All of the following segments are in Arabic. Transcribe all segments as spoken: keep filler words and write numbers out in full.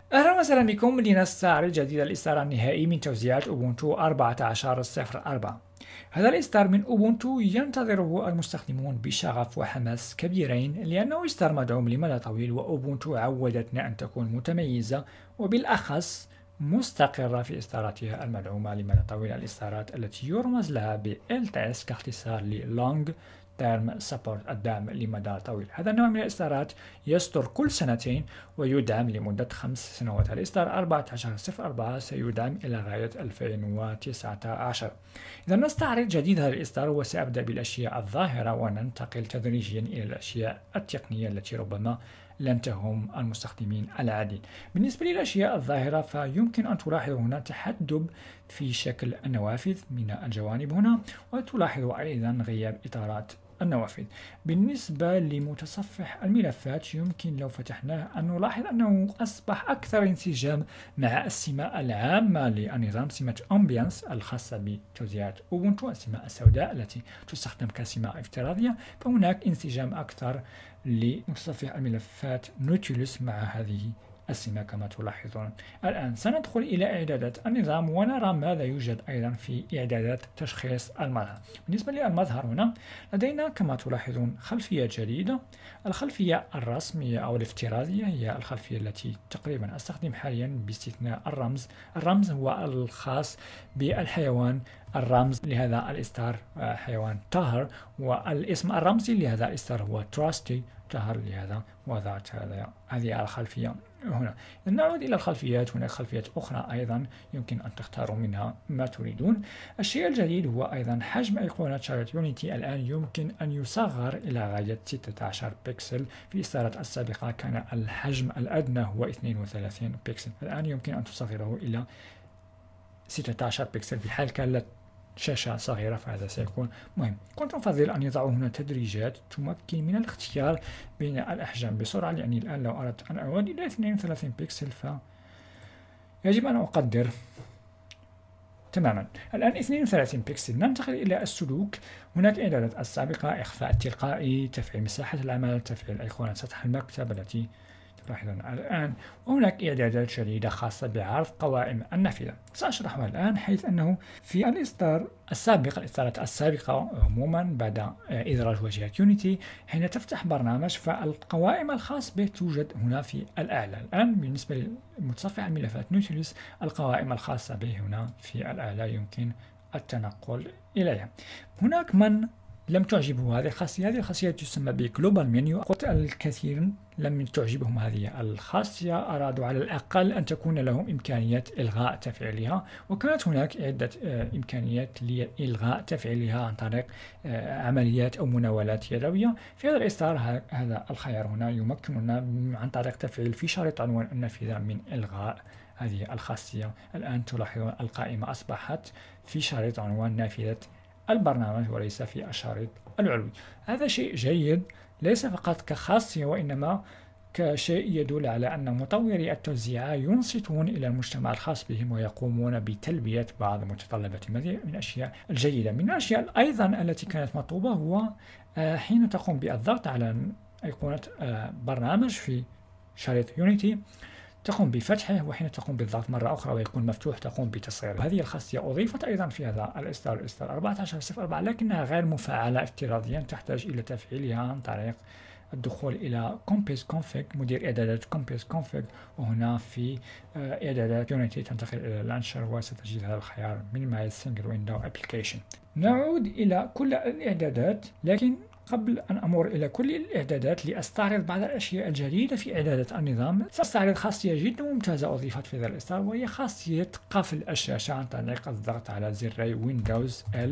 أهلا وسهلا بكم لنستعرض جديد الإصدار النهائي من توزيعات أوبونتو أربعة عشر صفر أربعة. هذا الإصدار من أوبونتو ينتظره المستخدمون بشغف وحماس كبيرين، لأنه إصدار مدعوم لمدى طويل، وأوبونتو عودتنا أن تكون متميزة وبالأخص مستقرة في إصداراتها المدعومة لمدى طويل، الإصدارات التي يرمز لها ب إل تي إس كاختصار ل Long Term Support، الدعم لمدى طويل. هذا النوع من الإصدارات يصدر كل سنتين ويدعم لمدة خمس سنوات. الإصدار أربعة عشر صفر أربعة سيدعم إلى غاية ألفين وتسعة عشر. إذا نستعرض جديد هذا الإصدار، وسأبدأ بالأشياء الظاهرة وننتقل تدريجيا إلى الأشياء التقنية التي ربما لن تهم المستخدمين العاديين. بالنسبة للأشياء الظاهرة، فيمكن أن تلاحظ هنا تحدب في شكل النوافذ من الجوانب هنا، وتلاحظ أيضا غياب إطارات النوافذ. بالنسبة لمتصفح الملفات، يمكن لو فتحناه أن نلاحظ أنه أصبح أكثر انسجام مع السمة العامة للنظام، سمة أمبيانس الخاصة بتوزيعات أوبونتو، السمة السوداء التي تستخدم كسمة افتراضية. فهناك انسجام أكثر لمتصفح الملفات نوتيلوس مع هذه السمة كما تلاحظون. الآن سندخل إلى إعدادات النظام ونرى ماذا يوجد أيضا في إعدادات تشخيص المظهر. بالنسبة للمظهر هنا لدينا كما تلاحظون خلفية جديدة. الخلفية الرسمية أو الافتراضية هي الخلفية التي تقريبا أستخدم حاليا باستثناء الرمز. الرمز هو الخاص بالحيوان، الرمز لهذا الإصدار حيوان تاهر، والاسم الرمزي لهذا الإصدار هو تراستي تاهر، لهذا وضعت هذه الخلفية هنا. نعود إلى الخلفيات، هناك خلفيات أخرى أيضا يمكن أن تختاروا منها ما تريدون. الشيء الجديد هو أيضا حجم أيقونة شاشة يونيتي. الآن يمكن أن يصغر إلى غاية ستة عشر بكسل. في الإصدارات السابقة كان الحجم الأدنى هو اثنين وثلاثين بكسل، الآن يمكن أن تصغره إلى ستة عشر بكسل. في حال كانت شاشة صغيرة فهذا سيكون مهم. كنت أفضل أن يضعوا هنا تدريجات تمكن من الاختيار بين الأحجام بسرعة، يعني الآن لو أردت أن أعود إلى اثنين وثلاثين بكسل فيجب أن أقدر تماما. الآن اثنين وثلاثين بكسل. ننتقل إلى السلوك. هناك إعدادات السابقة: إخفاء التلقائي، تفعيل مساحة العمل، تفعيل أيقونة سطح المكتب التي تلاحظون الآن، وهناك إعدادات جديدة خاصة بعرض قوائم النافذة سأشرحها الآن، حيث أنه في الإصدار السابق الإصدارات السابقة عموما بعد إدراج واجهة يونيتي، حين تفتح برنامج فالقوائم الخاص به توجد هنا في الأعلى. الآن بالنسبة لمتصفح الملفات نوتيلوس، القوائم الخاصة به هنا في الأعلى يمكن التنقل إليها. هناك من لم تعجبه هذه الخاصية، هذه الخاصية تسمى بجلوبال منيو. قلت الكثير لم تعجبهم هذه الخاصية، أرادوا على الأقل أن تكون لهم إمكانية إلغاء تفعيلها، وكانت هناك عدة إمكانيات لإلغاء تفعيلها عن طريق عمليات أو مناولات يدوية. في هذا الإصدار هذا الخيار هنا يمكننا عن طريق تفعيل في شريط عنوان النافذة من إلغاء هذه الخاصية. الآن تلاحظون القائمة أصبحت في شريط عنوان نافذة البرنامج وليس في الشريط العلوي. هذا شيء جيد ليس فقط كخاصية، وإنما كشيء يدل على أن مطوري التوزيع ينصتون إلى المجتمع الخاص بهم ويقومون بتلبية بعض متطلبات. من الأشياء الجيدة. من الأشياء أيضا التي كانت مطلوبة هو حين تقوم بالضغط على أيقونة برنامج في شريط يونيتي تقوم بفتحه، وحين تقوم بالضغط مرة أخرى ويكون مفتوح تقوم بتصغيره. هذه الخاصية أضيفت أيضا في هذا الإصدار الإصدار أربعة عشر صفر أربعة، لكنها غير مفعلة افتراضيا، تحتاج إلى تفعيلها عن طريق الدخول إلى Compose Config، مدير إعدادات Compose Config، وهنا في إعدادات يونيتي تنتقل إلى لانشر وستجد هذا الخيار Minimize Single Window Application. نعود إلى كل الإعدادات، لكن قبل أن أمر إلى كل الإعدادات لأستعرض بعض الأشياء الجديدة في إعدادات النظام، سأستعرض خاصية جدا ممتازة أضيفت في هذا الإصدار، وهي خاصية قفل الشاشة عن طريق الضغط على زري ويندوز إل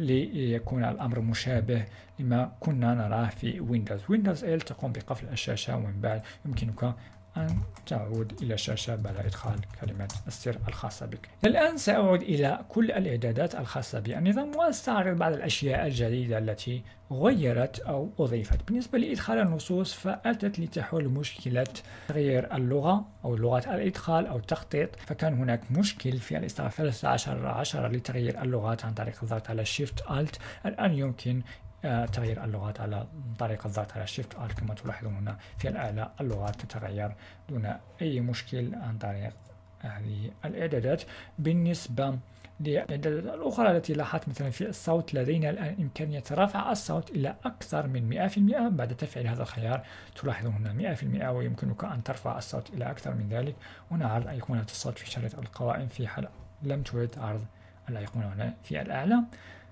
ليكون الأمر مشابه لما كنا نراه في ويندوز. ويندوز إل تقوم بقفل الشاشة، ومن بعد يمكنك أن تعود إلى الشاشة بعد إدخال كلمة السر الخاصة بك. الآن سأعود إلى كل الإعدادات الخاصة بالنظام وأستعرض بعض الأشياء الجديدة التي غيرت أو أضيفت. بالنسبة لإدخال النصوص فأتت لتحل مشكلة تغيير اللغة أو لغة الإدخال أو التخطيط، فكان هناك مشكل في الإصدار ثلاثة عشر عشرة لتغيير اللغات عن طريق الضغط على Shift Alt. الآن يمكن تغيير اللغات على طريق الضغط على Shift Alt. كما تلاحظون هنا في الأعلى اللغات تتغير دون أي مشكل عن طريق هذه الإعدادات. بالنسبة للإعدادات الأخرى التي لاحظت مثلا في الصوت، لدينا الآن إمكانية رفع الصوت إلى أكثر من مئة بالمئة بعد تفعيل هذا الخيار. تلاحظون هنا مئة بالمئة، ويمكنك أن ترفع الصوت إلى أكثر من ذلك. هنا عرض أيقونة الصوت في شريط القوائم في حال لم ترد عرض الأيقونة هنا في الأعلى.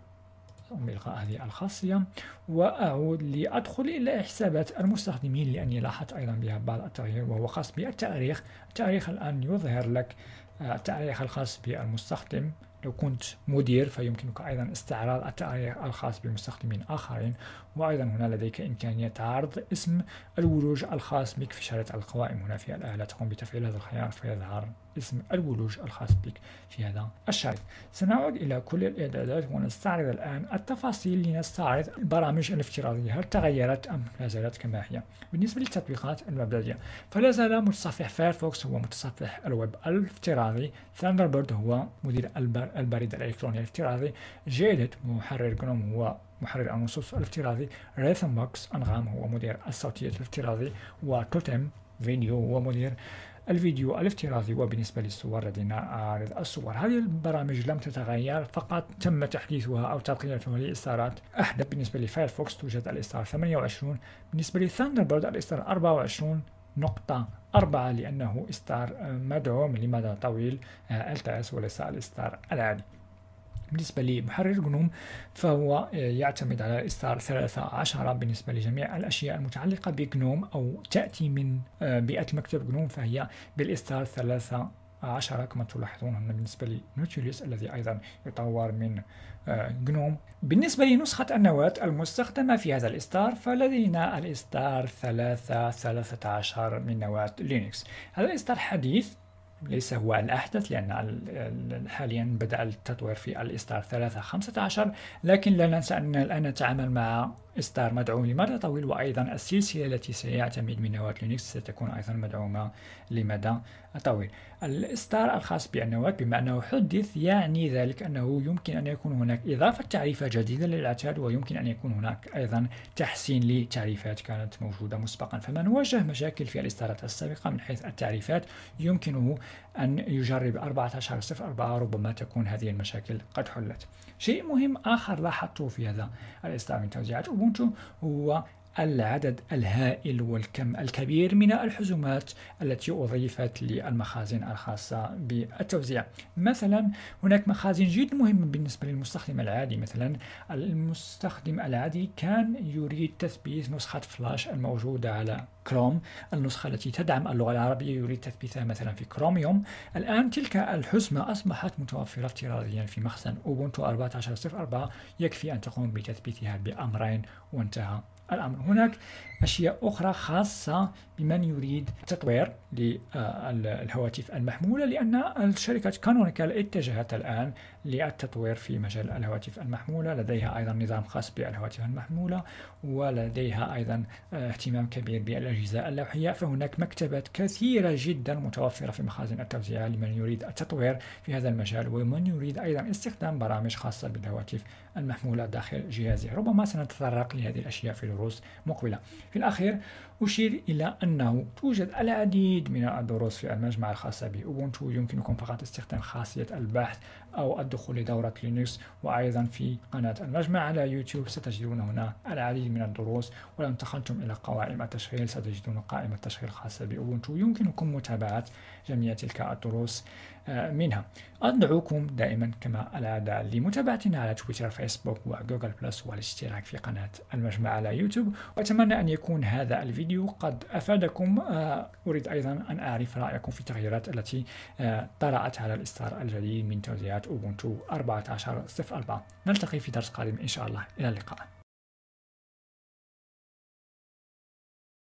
بإلغاء هذه الخاصية وأعود لأدخل إلى حسابات المستخدمين، لأني لاحظت أيضا بها بعض التغيير وهو خاص بالتاريخ. التاريخ الآن يظهر لك التاريخ الخاص بالمستخدم. لو كنت مدير فيمكنك أيضا استعراض التاريخ الخاص بمستخدمين آخرين. وأيضا هنا لديك إمكانية عرض اسم الولوج الخاص بك في شريط القوائم. هنا في الأعلى تقوم بتفعيل هذا الخيار فيظهر اسم الولوج الخاص بك في هذا الشريط. سنعود إلى كل الإعدادات ونستعرض الآن التفاصيل لنستعرض البرامج الافتراضية هل تغيرت أم لا زالت كما هي. بالنسبة للتطبيقات المبدئية فلا زال متصفح فايرفوكس هو متصفح الويب الافتراضي. ثاندربيرد هو مدير البريد الإلكتروني الافتراضي. جيدت محرر جنوم هو محرر النصوص الافتراضي. ريثمبوكس أنغام هو مدير الصوتيات الافتراضي. وتوتم فيديو هو مدير الفيديو الافتراضي. وبالنسبة للصور لدينا عارض الصور. هذه البرامج لم تتغير، فقط تم تحديثها أو تقنيتها لإصدارات أحدث. بالنسبة لفايرفوكس توجد الإصدار ثمانية وعشرين. بالنسبة لثاندربيرد الإصدار أربعة وعشرين نقطة أربعة لأنه إصدار مدعوم لمدى طويل إل تي إس وليس الإصدار العادي. بالنسبة لمحرر جنوم فهو يعتمد على الإصدار ثلاثة عشر. بالنسبة لجميع الأشياء المتعلقة بجنوم أو تأتي من بيئة مكتب جنوم فهي بالإصدار ثلاثة عشر كما تلاحظون هنا. بالنسبة لنوتيليس الذي أيضا يطور من جنوم. بالنسبة لنسخة النواة المستخدمة في هذا الإصدار فلدينا الإصدار ثلاثة ثلاثة عشر من نواة لينكس. هذا الإصدار حديث ليس هو الأحدث، لأن حاليا بدأ التطوير في الإصدار ثلاثة خمسة عشر، لكن لا ننسى أننا الآن نتعامل مع إصدار مدعوم لمدى طويل. وأيضا السلسلة التي سيعتمد من نواة لينكس ستكون أيضا مدعومة لمدى طويل. الإصدار الخاص بالنواة بما أنه حدث يعني ذلك أنه يمكن أن يكون هناك إضافة تعريفات جديدة للعتاد، ويمكن أن يكون هناك أيضا تحسين لتعريفات كانت موجودة مسبقا. فمن واجه مشاكل في الإصدارات السابقة من حيث التعريفات يمكنه أن يجرب أربعة عشر صفر أربعة، ربما تكون هذه المشاكل قد حلت. شيء مهم آخر لاحظته في هذا الإصدار من توزيعات أوبونتو هو العدد الهائل والكم الكبير من الحزمات التي أضيفت للمخازن الخاصة بالتوزيع. مثلا هناك مخازن جد مهمة بالنسبة للمستخدم العادي. مثلا المستخدم العادي كان يريد تثبيت نسخة فلاش الموجودة على كروم، النسخة التي تدعم اللغة العربية يريد تثبيتها مثلا في كروميوم. الآن تلك الحزمة أصبحت متوفرة افتراضيا في مخزن أوبونتو أربعة عشر صفر أربعة. يكفي أن تقوم بتثبيتها بأمرين وانتهى الأمر. هناك أشياء أخرى خاصة بمن يريد تطوير للهواتف المحمولة، لأن الشركة كانونيكال اتجهت الآن للتطوير في مجال الهواتف المحمولة. لديها أيضا نظام خاص بالهواتف المحمولة، ولديها أيضا اهتمام كبير بالأجهزة اللوحية. فهناك مكتبات كثيرة جدا متوفرة في مخازن التوزيع لمن يريد التطوير في هذا المجال، ومن يريد أيضا استخدام برامج خاصة بالهواتف المحمولة داخل جهازه. ربما سنتطرق لهذه الأشياء في دروس مقبلة. في الأخير أشير إلى أنه توجد العديد من الدروس في المجمع الخاصة بأوبونتو. يمكنكم فقط استخدام خاصية البحث أو الدخول لدورة لينكس، وأيضا في قناة المجمع على يوتيوب ستجدون هنا العديد من الدروس. ولو انتقلتم إلى قوائم التشغيل ستجدون قائمة تشغيل خاصة بأوبونتو يمكنكم متابعة جميع تلك الدروس منها. أدعوكم دائما كما العادة لمتابعتنا على تويتر، فيسبوك وجوجل بلس، والاشتراك في قناة المجمع على يوتيوب. وأتمنى أن يكون هذا الفيديو قد أفادكم. أريد أيضا أن أعرف رأيكم في التغييرات التي طرأت على الإصدار الجديد من توزيعات أوبونتو أربعة عشر صفر أربعة. نلتقي في درس قادم إن شاء الله. إلى اللقاء.